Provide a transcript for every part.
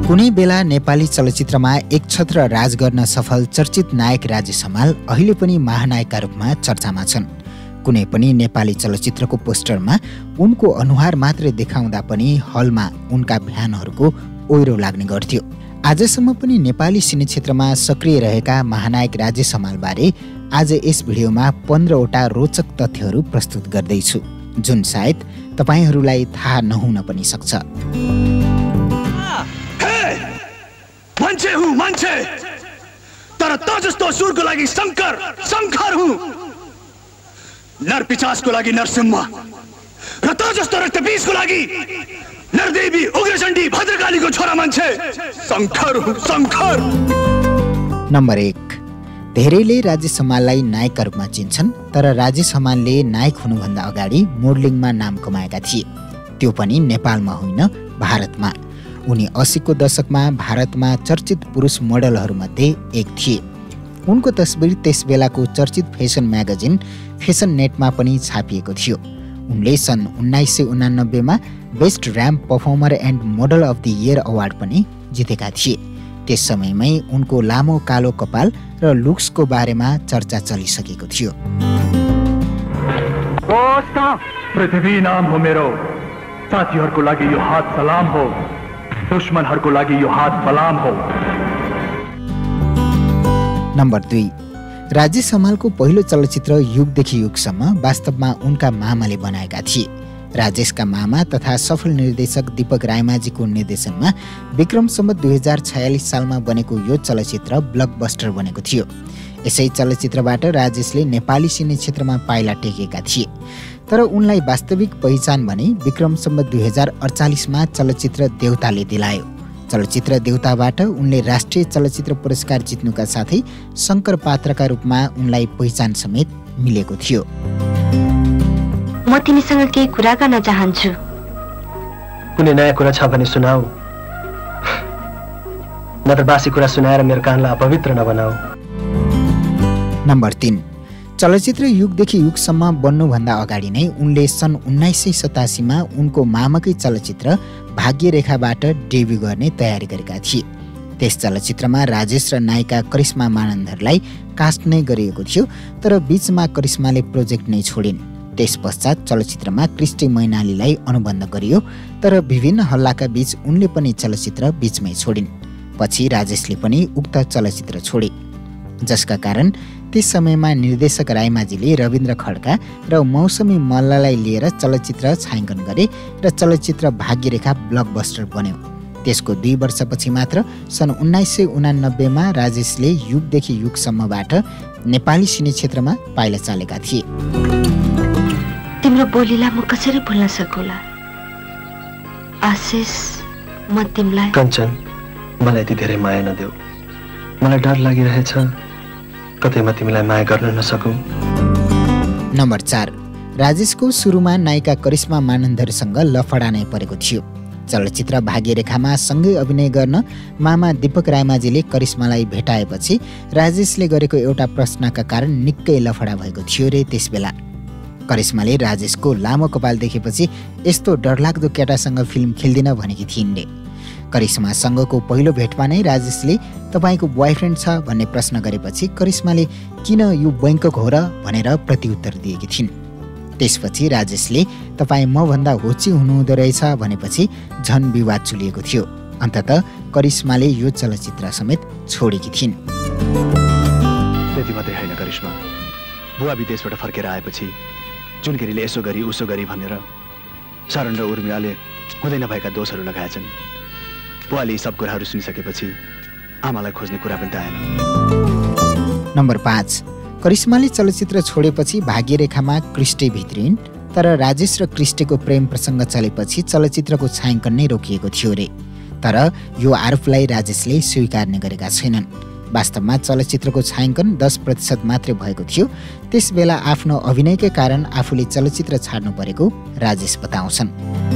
कुनै बेला नेपाली चलचित्रमा एक छत्र राज गर्न सफल चर्चित नायक राजेश हमाल अहिले पनि महानायकका रूपमा चर्चामा छन्। कुनै पनि नेपाली चलचित्रको पोस्टरमा उनको अनुहार मात्रै देखाउँदा पनि हलमा उनका बिहानहरूको ओइरो लाग्ने गर्थ्यो। आजसम्म पनि नेपाली सिने क्षेत्रमा सक्रिय रहेका महानायक राजेश हमालबारे आज यस भिडियोमा 15वटा रोचक तथ्यहरू प्रस्तुत गर्दैछु, जुन सायद तपाईहरूलाई थाहा नहुन पनि सक्छ। मान्छे हुँ मान्छे, तर त जस्तो असुरको लागि शङ्कर हुँ। नरपिचासको लागि नरसिंह र त जस्तो रक्तबीजको लागि नरदेवी उग्रचण्डी भद्रकालीको छोरा मान्छे शङ्कर। नम्बर 1, धेरैले राजेश हमाललाई नायकका रूपमा चिन्छन्, तर राजेश हमालले नायक हुनुभन्दा अगाडि मोडलिङमा नाम कमाएका थिए, त्यो पनि नेपालमा होइन भारतमा। उनी 80को दशकमा भारतमा चर्चित पुरुष मोडलहरूमध्ये एक थिए। उनको तस्बिर त्यस बेलाको चर्चित फेसन म्यागजिन फेसन नेटमा पनि छापिएको थियो। उनले सन् 1989मा best ramp performer and model of the year award पनि जितेका थिए। त्यस समयमै उनको लामो कालो कपाल र लुक्सको बारेमा चर्चा चलिसकेको थियो। पृथ्वी नाम हो मेरो, साथीहरूको लागि यो हात सलाम हो, दुश्मनहरूको लागि यो हात फलाम हो। नम्बर 2, राजेश हमालको पहिलो चलचित्र युगदेखि युगसम्म वास्तवमा उनका मामाले बनाएका थिए। राजेशका मामा तथा सफल निर्देशक दीपक रायमाझीको निर्देशनमा विक्रम सम्वत 2046 सालमा बनेको यो चलचित्र ब्लकबस्टर बनेको थियो। यसै चलचित्रबाट राजेशले नेपाली सिने क्षेत्रमा पाइला टेकेका थिए, तर उनलाई वास्तविक पहिचान भने विक्रम सम्वत 2048मा चलचित्र देउताले दिलायो। चलचित्र देउताबाट उनले राष्ट्रिय चलचित्र पुरस्कार जित्नुका साथै शङ्कर पात्रका रूपमा उनलाई पहिचान समेत मिलेको थियो। म तिमीसँग केही कुरा गर्न चाहन्छु। कुनै नयाँ कुरा छ भने सुनाऊ, नत्र बासी कुरा सुनाएर मेरो कानलाई अपवित्र नबनाऊ। नम्बर 3, चलचित्र युगदेखि युगसम्म बन्नुभन्दा अगाडि नै उनले सन् 1987मा उनको मामाकै चलचित्र भाग्यरेखाबाट डेब्यू गर्ने तयारी गरेका थिए। त्यस चलचित्रमा राजेश र नायिका करिश्मा मानन्दरलाई कास्ट नै गरिएको थियो, तर बीचमा करिश्माले प्रोजेक्ट नै छोडिन्। त्यस पश्चात चलचित्रमा क्रिस्टी मैनालीलाई अनुबन्ध गरियो, तर विभिन्न हल्लाका बीच उनले पनि चलचित्र बीचमै छोडिन्। पछि राजेशले पनि उक्त चलचित्र छोडे, जसका कारण त्यस समयमा निर्देशक रायमाझीले रविन्द्र खड्का र मौसमी मल्ललाई लिएर चलचित्र छायाङ्कन गरे र चलचित्र भाग्यरेखा ब्लकबस्टर बन्यो। त्यसको 2 वर्षपछि मात्र सन् 1989मा राजेशले युगदेखि युगसम्मबाट नेपाली सिने क्षेत्रमा पाइला चालेका थिए। तिम्रो बोलीलाई म कसरी भुल्न सकुला आशिष, म तिमीलाई। कञ्चन, मलाई यति धेरै माया नदेऊ, मलाई डर लागिरहेछ कतै म तिमीलाई माया गर्न नसकौँ। नम्बर 4, राजेशको सुरुमा नायिका करिश्मा मानन्दरसँग लफडा नै परेको थियो। चलचित्र भाग्यरेखामा सँगै अभिनय गर्न मामा दीपक रायमाझीले करिश्मालाई भेटाएपछि राजेशले गरेको एउटा प्रश्नका कारण निकै लफडा भएको थियो रे। त्यस बेला करिश्माले राजेशको लामो कपाल देखेपछि यस्तो डरलाग्दो केटासँग फिल्म खेल्दिन भनेकी थिइन् रे। करिश्मासँगको पहिलो भेटमा नै राजेशले तपाईँको बोयफ्रेन्ड छ भन्ने प्रश्न गरेपछि करिश्माले किन यो बैंकक हो र भनेर प्रत्युत्तर दिएकी थिइन्। त्यसपछि राजेशले तपाईँ मभन्दा होची हुनुहुँदो रहेछ भनेपछि झन विवाद चुलिएको थियो। अन्ततः करिश्माले यो चलचित्र समेत छोडेकी थिइन्। त्यति मात्रै होइन करिश्मा, बुवा विदेशबाट फर्केर आएपछि जुनकेरीले यसो गरी उसो गरी भनेर शरण र उर्मिलाले हुँदै नभएका दोषहरू लगाएछन्। बुवाले यी सब कुराहरू सुनिसकेपछि आमालाई खोज्ने कुरा पनि आएन। नम्बर 5, करिश्माले चलचित्र छोडेपछि भाग्यरेखामा क्रिस्टी भित्रिन्, तर राजेश र क्रिस्टीको प्रेम प्रसङ्ग चलेपछि चलचित्रको छायाङ्कन नै रोकिएको थियो रे। तर यो आरोपलाई राजेशले स्वीकार्ने गरेका छैनन्। वास्तवमा चलचित्रको छायाङ्कन 10% मात्रै भएको थियो। त्यस बेला आफ्नो अभिनयकै कारण आफूले चलचित्र छाड्नु परेको राजेश बताउँछन्।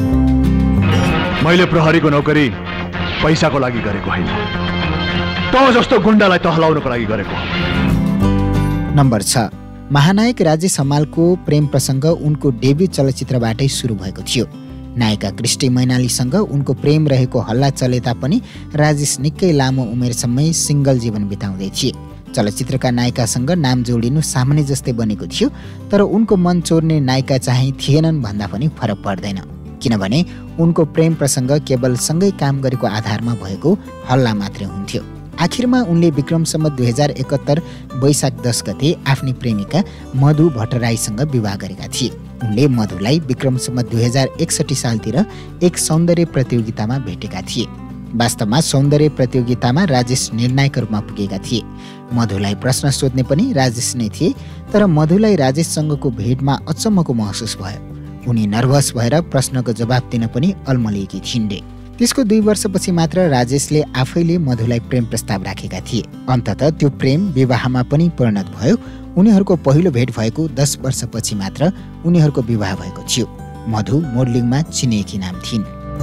मैले प्रहरीको नोकरी पैसाको लागि गरेको होइन, त जस्तो गुण्डालाई टहलाउनको लागि गरेको। नम्बर 6, महानायक राजेश हमालको प्रेम प्रसङ्ग उनको डेब्यू चलचित्रबाटै सुरु भएको थियो। नायिका कृष्टि मैनालीसँग उनको प्रेम रहेको हल्ला चले तापनि राजेश निकै लामो उमेरसम्मै सिङ्गल जीवन बिताउँदै थिए। चलचित्रका नायिकासँग नाम जोडिनु सामान्य जस्तै बनेको थियो, तर उनको मन चोर्ने नायिका चाहिँ थिएनन् भन्दा पनि फरक पर्दैन, किनभने उनको प्रेम प्रसङ्ग केवल सँगै काम गरेको आधारमा भएको हल्ला मात्रै हुन्थ्यो। आखिरमा उनले विक्रम सम्वत 2071 वैशाख 10 गते आफ्नी प्रेमिका मधु भट्टराईसँग विवाह गरेका थिए। उनले मधुलाई विक्रम सम्वत 2061 सालतिर एक सौन्दर्य प्रतियोगितामा भेटेका थिए। वास्तवमा सौन्दर्य प्रतियोगितामा राजेश निर्णायक रूपमा पुगेका थिए। मधुलाई प्रश्न सोध्ने पनि राजेश नै थिए, तर मधुलाई राजेशसँगको भेटमा अचम्मको महसुस भयो। उनी नर्भस भएर प्रश्नको जवाफ दिन पनि अल्मलिएकी थिइन्। त्यसको 2 वर्षपछि मात्र राजेशले आफैले मधुलाई प्रेम प्रस्ताव राखेका थिए। अन्ततः त्यो प्रेम विवाहमा पनि परिणत भयो। उनीहरूको पहिलो भेट भएको 10 वर्षपछि मात्र उनीहरूको विवाह भएको थियो। मधु मोडलिङमा चिनिएकी नाम थिइन्।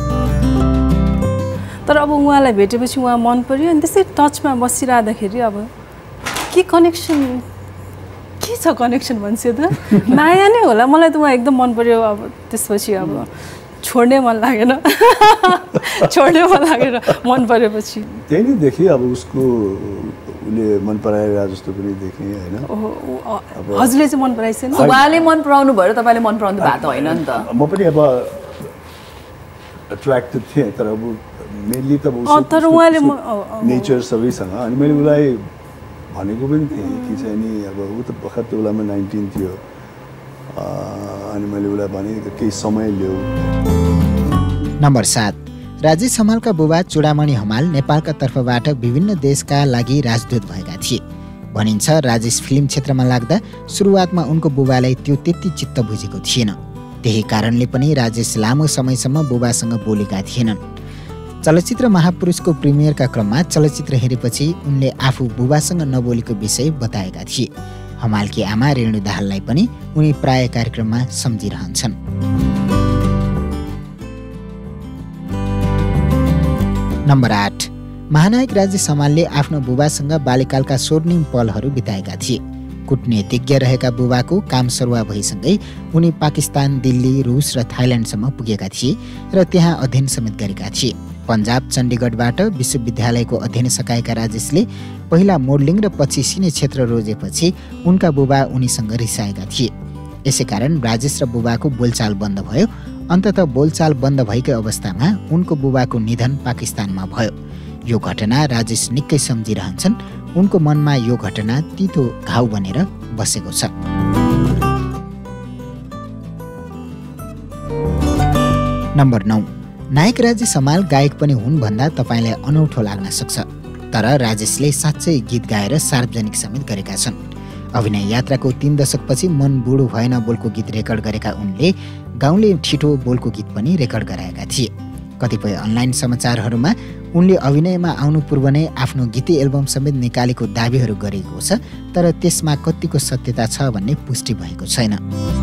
तर अब उहाँलाई भेटेपछि उहाँ मन पर्यो अनि त्यसै टचमा बसिरहँदाखेरि अब के कनेक्सन के छ कनेक्सन भन्छ त माया नै होला। मलाई त उहाँ एकदम मन पर्यो। अब त्यसपछि अब छोड्ने मन लागेन छोड्ने मन लागेन मन परेपछि त्यही नै देखेँ। अब उसको उसले मन पराएर जस्तो पनि देखेँ होइन। हजुरले चाहिँ मन पराइसेन? उहाँले मन पराउनु भयो र तपाईँले मन पराउनु भएको त होइन नि त। म पनि अब एट्र्याक्टेड थिएँ, तर अब मेनली त तर उहाँले नेचर सबैसँग। अनि मैले उसलाई भनेको पनि थिएँ कि चाहिँ नि अब ऊ त भर्खर त्यो बेलामा 19 थियो। अनि मैले उसलाई भने केही समय ल्याऊ। नम्बर 7, राजेश हमालका बुबा चूडामणि हमाल नेपालका तर्फबाट विभिन्न देशका लागि राजदूत भएका थिए। भनिन्छ राजेश फिल्म क्षेत्रमा लाग्दा सुरुवातमा उनको बुबालाई त्यो त्यति चित्त बुझेको थिएन। त्यही कारणले पनि राजेश लामो समयसम्म बुबासँग बोलेका थिएनन्। चलचित्र महापुरुषको प्रिमियरका क्रममा चलचित्र हेरेपछि उनले आफू बुबासँग नबोलेको विषय बताएका थिए। हमालकी आमा रेणु दाहाललाई पनि उनी प्राय कार्यक्रममा सम्झिरहन्छन्। नम्बर 8, महानायक राजेश हमालले आफ्नो बुबासँग बाल्यकालका स्वर्णिम पलहरू बिताएका थिए। कूटनीतिज्ञ रहेका बुबाको काम सरुवा भइसँगै उनी पाकिस्तान, दिल्ली, रुस र थाइल्यान्डसम्म पुगेका थिए र त्यहाँ अध्ययन समेत गरेका थिए। पन्जाब चण्डीगढबाट विश्वविद्यालयको अध्ययन सकाएका राजेशले पहिला मोडलिङ र पछि सिने क्षेत्र रोजेपछि उनका बुबा उनीसँग रिसाएका थिए। यसैकारण राजेश र बुबाको बोलचाल बन्द भयो। अन्ततः बोलचाल बन्द भएकै अवस्थामा उनको बुबाको निधन पाकिस्तानमा भयो। यो घटना राजेश निकै सम्झिरहन्छन्। उनको मनमा यो घटना तितो घाउ बनेर बसेको छ। नम्बर 9, नायक राजेश हमाल गायक पनि हुन् भन्दा तपाईँलाई अनौठो लाग्न सक्छ, तर राजेशले साँच्चै गीत गाएर सार्वजनिक समेत गरेका छन्। अभिनय यात्राको 3 दशकपछि मन बुढो भएन बोलको गीत रेकर्ड गरेका उनले गाउँले ठिठो बोलको गीत पनि रेकर्ड गराएका थिए। कतिपय अनलाइन समाचारहरूमा उनले अभिनयमा आउनु पूर्व नै आफ्नो गीती एल्बम समेत निकालेको दावीहरू गरेको छ, तर त्यसमा कतिको सत्यता छ भन्ने पुष्टि भएको छैन।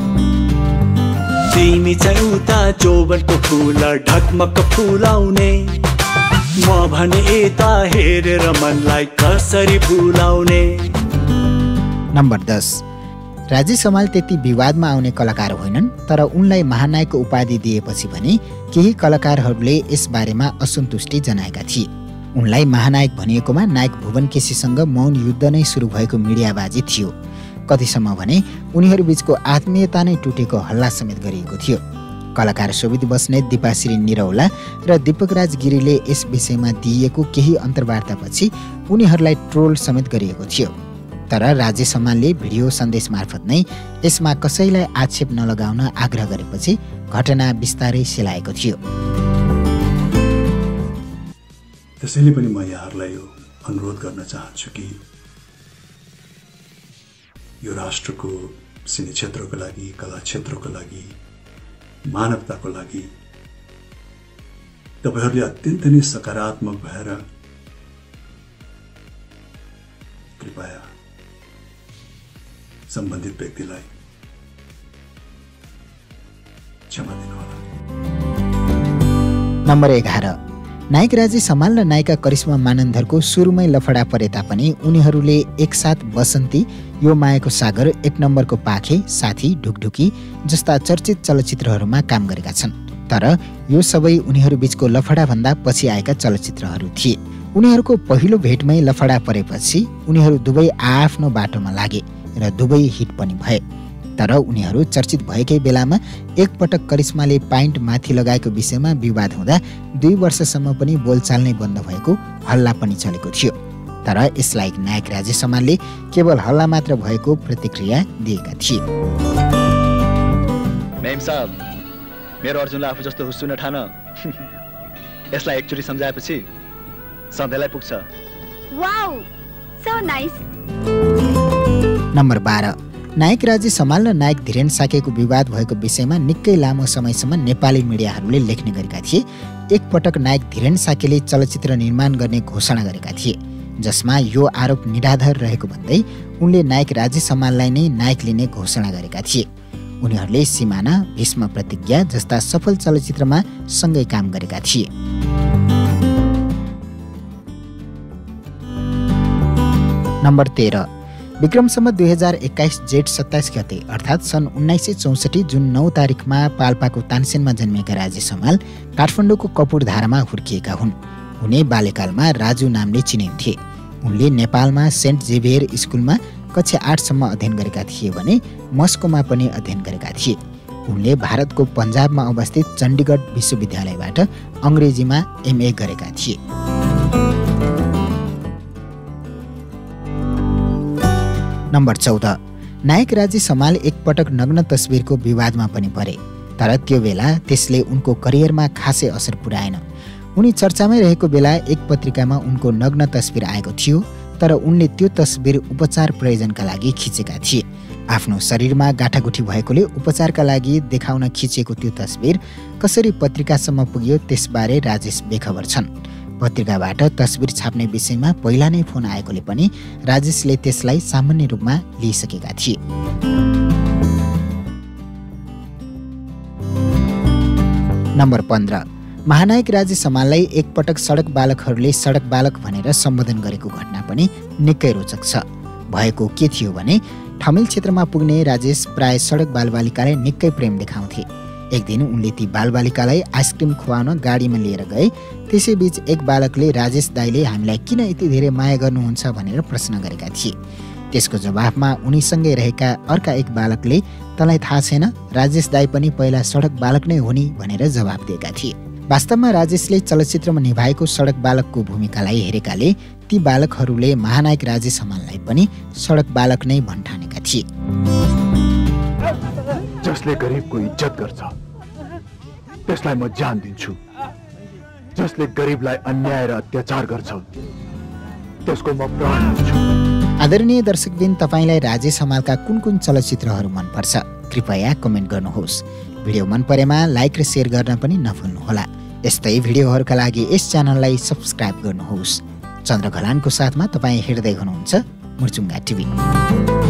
तिमी चाहिँ उता चौबनको फुल ढकमक फुलाउने, म भने यता हेरेर मनलाई कसरी भुलाउने। नम्बर 10, राजेश हमाल त्यति विवादमा आउने कलाकार होइनन्, तर उनलाई महानायकको उपाधि दिएपछि भने केही कलाकारहरूले यसबारेमा असन्तुष्टि जनाएका थिए। उनलाई महानायक भनिएकोमा नायक भुवन केसीसँग मौन युद्ध नै सुरु भएको मिडियाबाजी थियो। कतिसम्म भने उनीहरू बीचको आत्मीयता नै टुटेको हल्ला समेत गरिएको थियो। कलाकार शोभित बस्नेत, दिपाश्री निरौला र दीपक राज गिरीले यस विषयमा दिइएको केही अन्तर्वार्तापछि उनीहरूलाई ट्रोल समेत गरिएको थियो। तर राजेश हमालले भिडियो सन्देश मार्फत नै यसमा कसैलाई आक्षेप नलगाउन आग्रह गरेपछि घटना बिस्तारै सेलाएको थियो। त्यसैले पनि म यहाँहरूलाई यो अनुरोध गर्न चाहन्छु कि यो राष्ट्रको सिने क्षेत्रको लागि, कला क्षेत्रको लागि, मानवताको लागि तपाईहरूले अत्यन्त नै सकारात्मक भएर कृपया सम्बन्धित व्यक्तिलाई क्षमा दिनुहोला। नम्बर 11, नायक राजेश हमाल र नायिका करिश्मा मानन्दरको सुरुमै लफडा परे तापनि उनीहरूले एकसाथ बसन्ती, यो मायाको सागर, 1 नम्बरको पाखे, साथी, ढुकढुकी जस्ता चर्चित चलचित्रहरूमा काम गरेका छन्। तर यो सबै उनीहरू बीचको लफडाभन्दा पछि आएका चलचित्रहरू थिए। उनीहरूको पहिलो भेटमै लफडा परेपछि उनीहरू दुवै आआफ्नो बाटोमा लागे र दुवै हिट पनि भए। तर उनीहरू चर्चित भएकै बेलामा एकपटक करिश्माले पाइन्ट माथि लगाएको विषयमा विवाद हुँदा 2 वर्षसम्म पनि बोलचाल नै बन्द भएको हल्ला पनि चलेको थियो। तर यसलाई नायक राजेश हमालले केवल हल्ला मात्र भएको प्रतिक्रिया दिएका थिए। मेम साहब, मेरो अर्जुनलाई आफू जस्तो हुस्सु नठान। यसलाई एकचोटि सम्झाएपछि सधैँलाई पुग्छ। Wow, so nice. नम्बर 12, नायक राजेश हमाल र नायक धीरेन साकेको विवाद भएको विषयमा निकै लामो समयसम्म नेपाली मिडियाहरूले लेख्ने गरेका थिए। एकपटक नायक धीरेन साकेले चलचित्र निर्माण गर्ने घोषणा गरेका थिए, जसमा यो आरोप निराधार रहेको भन्दै उनले नायक राजेश हमाललाई नै नायक लिने घोषणा गरेका थिए। उनीहरूले सिमाना, भीष्म प्रतिज्ञा जस्ता सफल चलचित्रमा सँगै काम गरेका थिए। नम्बर 13, विक्रम सम्वत 2021 जेठ 27 गते अर्थात् सन् 1964 जुन 9 तारिकमा पाल्पाको तानसेनमा जन्मिएका राजेश हमाल काठमाडौँको कपुरधारामा हुर्किएका हुन्। उनी बाल्यकालमा राजु नामले चिनिन्थे। उनले नेपालमा सेन्ट जेभियर स्कुलमा कक्षा 8 सम्म अध्ययन गरेका थिए भने मस्कोमा पनि अध्ययन गरेका थिए। उनले भारतको पन्जाबमा अवस्थित चण्डीगढ विश्वविद्यालयबाट अङ्ग्रेजीमा MA गरेका थिए। नम्बर 14, नायक राजेश हमाल एकपटक नग्न तस्बिरको विवादमा पनि परे। तर त्यो बेला त्यसले उनको करियरमा खासै असर पुर्याएन। उनी चर्चामै रहेको बेला एक पत्रिकामा उनको नग्न तस्बिर आएको थियो, तर उनले त्यो तस्बिर उपचार प्रयोजनका लागि खिचेका थिए। आफ्नो शरीरमा गाँठागुठी भएकोले उपचारका लागि देखाउन खिचेको त्यो तस्बिर कसरी पत्रिकासम्म पुग्यो त्यसबारे राजेश बेखबर छन्। पत्रिकाबाट तस्बिर छाप्ने विषयमा पहिला नै फोन आएकोले पनि राजेशले त्यसलाई सामान्य रूपमा लिइसकेका थिए। नम्बर 15, महानायक राजेश हमाललाई एकपटक सडक बालकहरूले सडक बालक भनेर सम्बोधन गरेको घटना पनि निकै रोचक छ। भएको के थियो भने ठमेल क्षेत्रमा पुग्ने राजेश प्राय सडक बालबालिकालाई निकै प्रेम देखाउँथे। एक दिन उनले ती बालबालिकालाई आइसक्रिम खुवाउन गाडीमा लिएर गए। त्यसैबीच एक बालकले राजेश दाइले हामीलाई किन यति धेरै माया गर्नुहुन्छ भनेर प्रश्न गरेका थिए। त्यसको जवाफमा उनीसँगै रहेका अर्का एक बालकले तँलाई थाहा छैन, राजेश दाइ पनि पहिला सडक बालक नै हो नि भनेर जवाफ दिएका थिए। वास्तवमा राजेशले चलचित्रमा निभाएको सडक बालकको भूमिकालाई हेरेकाले ती बालकहरूले महानायक राजेश हमाललाई पनि सडक बालक नै भन्ठानेका थिए। जसले गरिबको इज्जत गर्छ त्यसलाई म जान दिन्छु। जसले गरिबलाई अन्याय र अत्याचार गर्छ त्यसको म प्राण दिन्छु। आदरणीय दर्शकबिन, तपाईलाई राजेश हमालका कुन कुन चलचित्रहरू मनपर्छ? कृपया कमेन्ट गर्नुहोस्। भिडियो मन परेमा लाइक र सेयर गर्न पनि नभुल्नुहोला। यस्तै भिडियोहरूका लागि यस च्यानललाई सब्स्क्राइब गर्नुहोस्। चन्द्र घलानको साथमा तपाईँ हेर्दै हुनुहुन्छ मुर्चुङ्गा टिभी।